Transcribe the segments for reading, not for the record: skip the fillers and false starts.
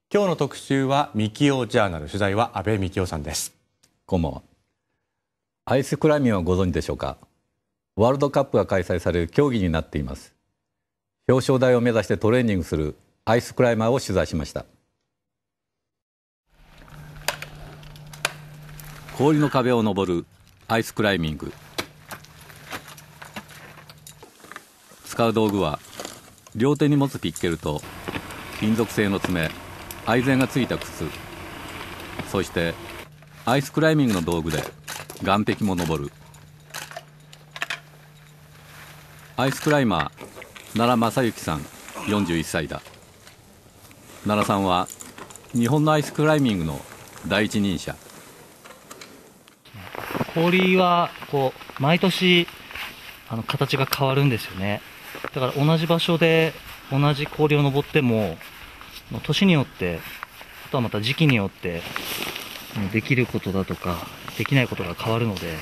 今日の特集はミキオジャーナル、取材は安倍幹夫さんです。 こんばんは。アイスクライミングをご存知でしょうか。ワールドカップが開催される競技になっています。表彰台を目指してトレーニングするアイスクライマーを取材しました。氷の壁を登るアイスクライミング。使う道具は両手に持つピッケルと金属製の爪、アイゼンがついた靴、そしてアイスクライミングの道具で岸壁も登る。アイスクライマー奈良正幸さん41歳だ。奈良さんは日本のアイスクライミングの第一人者。 氷は毎年形が変わるんですよね。だから同じ場所で同じ氷を登っても年によって、あとはまた時期によってできることだとかできないことが変わるので。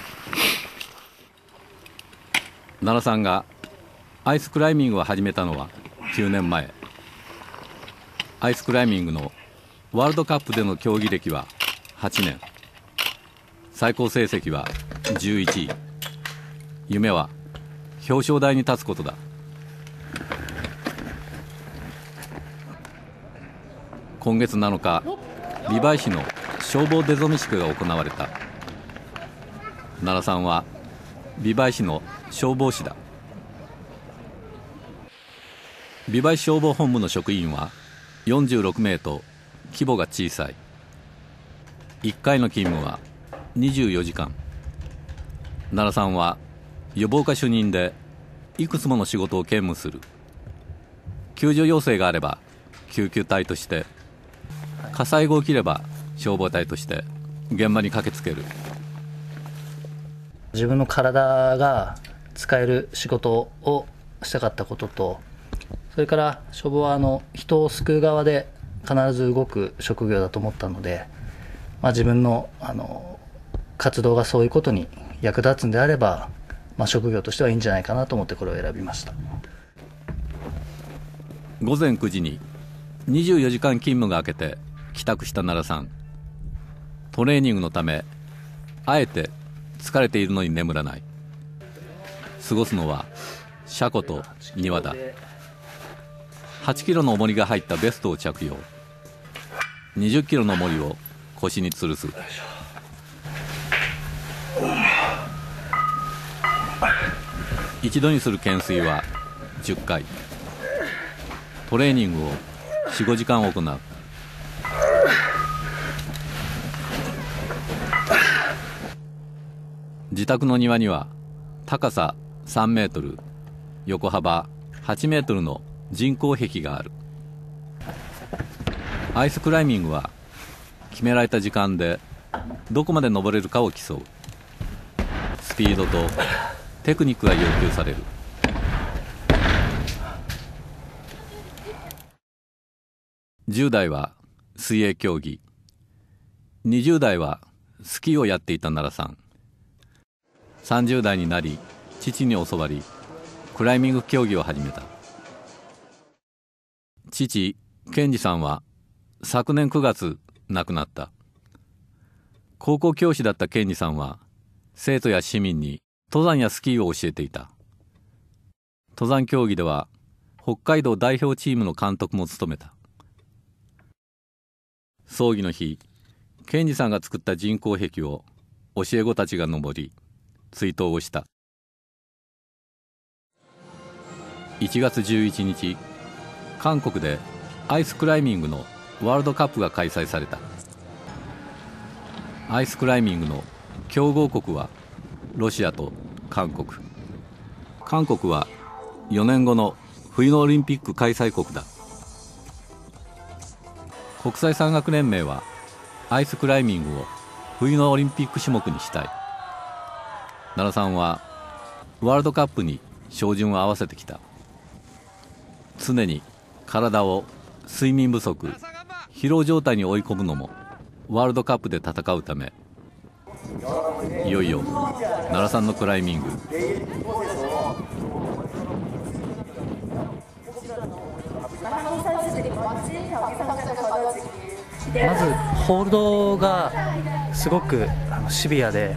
奈良さんがアイスクライミングを始めたのは9年前。アイスクライミングのワールドカップでの競技歴は8年。最高成績は11位。夢は表彰台に立つことだ。今月7日、美唄市の消防出初式が行われた。奈良さんは美唄市の消防士だ。美唄市消防本部の職員は46名と規模が小さい。1回の勤務は24時間。奈良さんは予防課主任でいくつもの仕事を兼務する。救助要請があれば救急隊として、火災が起きれば消防隊として現場に駆けつける。 自分の体が使える仕事をしたかったことと、それから消防は人を救う側で必ず動く職業だと思ったので、自分の活動がそういうことに役立つんであれば、職業としてはいいんじゃないかなと思ってこれを選びました。 午前9時に24時間勤務が明けて帰宅した奈良さん。トレーニングのためあえて疲れているのに眠らない。過ごすのは車庫と庭だ。8キロの重りが入ったベストを着用。20キロの重りを腰に吊るす。一度にする懸垂は10回。トレーニングを4、5時間行う。自宅の庭には高さ3メートル、横幅8メートルの人工壁がある。アイスクライミングは決められた時間でどこまで登れるかを競う。スピードとテクニックが要求される。10代は水泳競技、20代はスキーをやっていた奈良さん。30代になり父に教わりクライミング競技を始めた。父健二さんは昨年9月亡くなった。高校教師だった健二さんは生徒や市民に登山やスキーを教えていた。登山競技では北海道代表チームの監督も務めた。葬儀の日、健二さんが作った人工壁を教え子たちが登り追悼をした。1月11日、韓国でアイスクライミングのワールドカップが開催された。アイスクライミングの強豪国はロシアと韓国。韓国は4年後の冬のオリンピック開催国だ。国際山岳連盟はアイスクライミングを冬のオリンピック種目にしたい。奈良さんはワールドカップに照準を合わせてきた。常に体を睡眠不足、疲労状態に追い込むのもワールドカップで戦うため。いよいよ奈良さんのクライミング。 한국 선수들이 멋진 경기 성적을 거둬주길 まずホールドがすごくシビアで、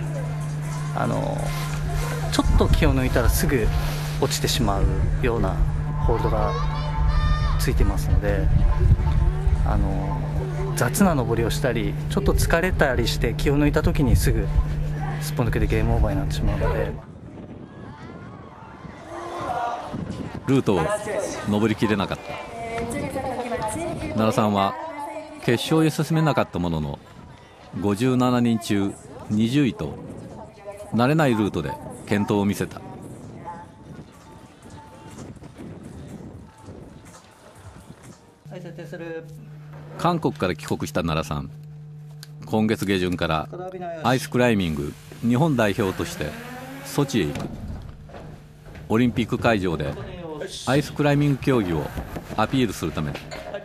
ちょっと気を抜いたらすぐ落ちてしまうようなホールドがついてますので、雑な上りをしたりちょっと疲れたりして気を抜いた時にすぐすっぽ抜けてゲームオーバーになってしまうので、 ルートを登りきれなかった奈良さんは決勝へ進めなかったものの57人中20位と慣れないルートで健闘を見せた。韓国から帰国した奈良さん、今月下旬からアイスクライミング日本代表としてソチへ行く。オリンピック会場でアイスクライミング競技をアピールするため。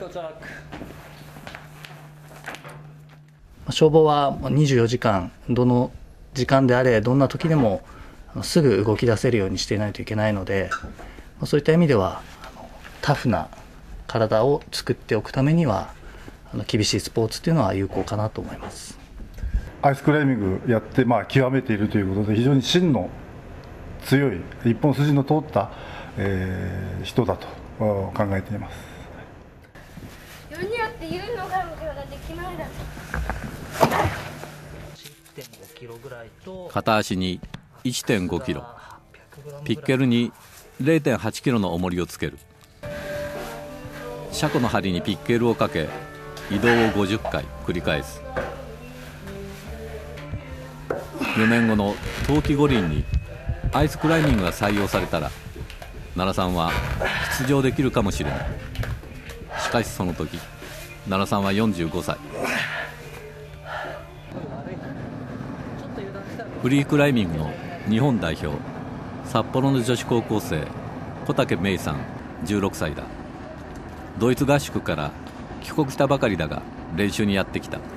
消防は24時間どの時間であれどんな時でもすぐ動き出せるようにしていないといけないので、そういった意味ではタフな体を作っておくためには厳しいスポーツというのは有効かなと思います。 アイスクライミングやって、極めているということで非常に芯の強い一本筋の通った、人だと考えています。 片足に 1.5 キロ、ピッケルに 0.8 キロの重りをつける。車庫の針にピッケルをかけ移動を50回繰り返す。4年後の冬季五輪にアイスクライミングが採用されたら奈良さんは出場できるかもしれない。しかしその時奈良さんは45歳。フリークライミングの日本代表、札幌の女子高校生小竹芽衣さん16歳だ。ドイツ合宿から帰国したばかりだが練習にやってきた。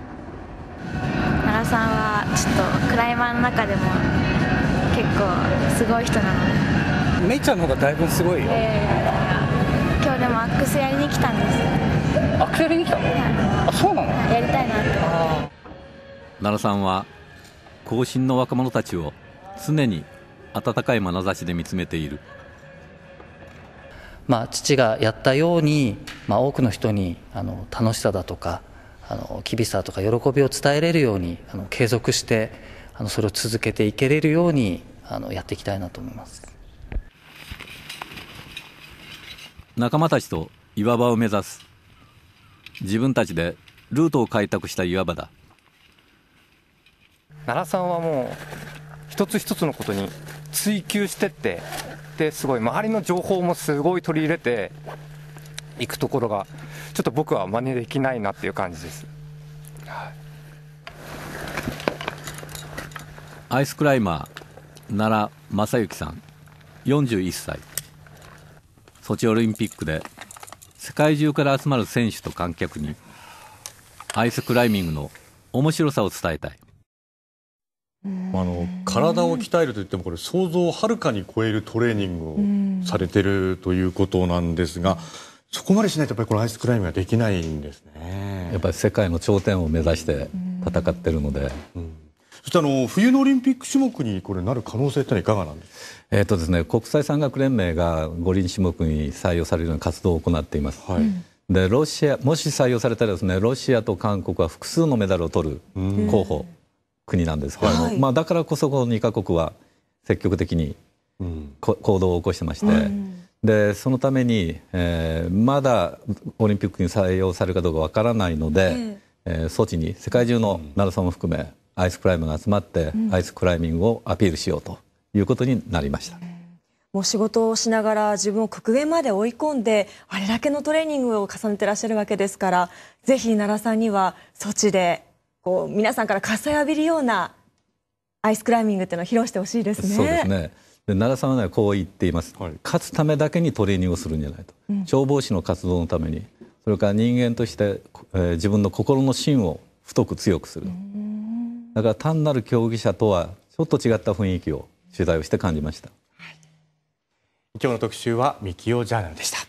奈良さんはちょっとクライマーの中でも結構すごい人なので。 めいちゃんの方がだいぶすごいよ。 今日でもアックスやりに来たんです。 アックスやりに来たの？あ、そうなの？ やりたいなって。 奈良さんは後進の若者たちを常に温かい眼差しで見つめている。 父がやったように、多くの人に楽しさだとか厳しさとか喜びを伝えれるように継続してそれを続けていけれるようにやっていきたいなと思います。 仲間たちと岩場を目指す。自分たちでルートを開拓した岩場だ。 奈良さんはもう一つ一つのことに追求してって、ですごい周りの情報もすごい取り入れていくところがちょっと僕は真似できないなっていう感じです。 アイスクライマー奈良正幸さん41歳。ソチオリンピックで世界中から集まる選手と観客にアイスクライミングの面白さを伝えたい。 体を鍛えるといってもこれ想像をはるかに超えるトレーニングをされてるということなんですが、そこまでしないとやっぱりこのアイスクライミングはできないんですね。 やっぱり世界の頂点を目指して戦ってるので、 そして冬のオリンピック種目にこれなる可能性ってのはいかがなんですか？ ですね、国際山岳連盟が五輪種目に採用されるような活動を行っています。でロシアもし採用されたらですね、ロシアと韓国は複数のメダルを取る候補国なんですけれども、だからこそこの2カ国は積極的に行動を起こしてまして、でそのために、まだオリンピックに採用されるかどうかわからないので、ソチに世界中の奈良さんも含めアイスクライマーが集まって、アイスクライミングをアピールしようということになりました。 もう仕事をしながら自分を極限まで追い込んであれだけのトレーニングを重ねてらっしゃるわけですから、ぜひ奈良さんにはソチでこう皆さんから喝采を浴びるようなアイスクライミングっていうのを披露してほしいですね。 そうですね。で奈良さんは、こう言っています、勝つためだけにトレーニングをするんじゃないと、消防士の活動のために、それから人間として、自分の心の芯を太く強くする。だから単なる競技者とはちょっと違った雰囲気を取材をして感じました。 今日の特集はみきおジャーナルでした。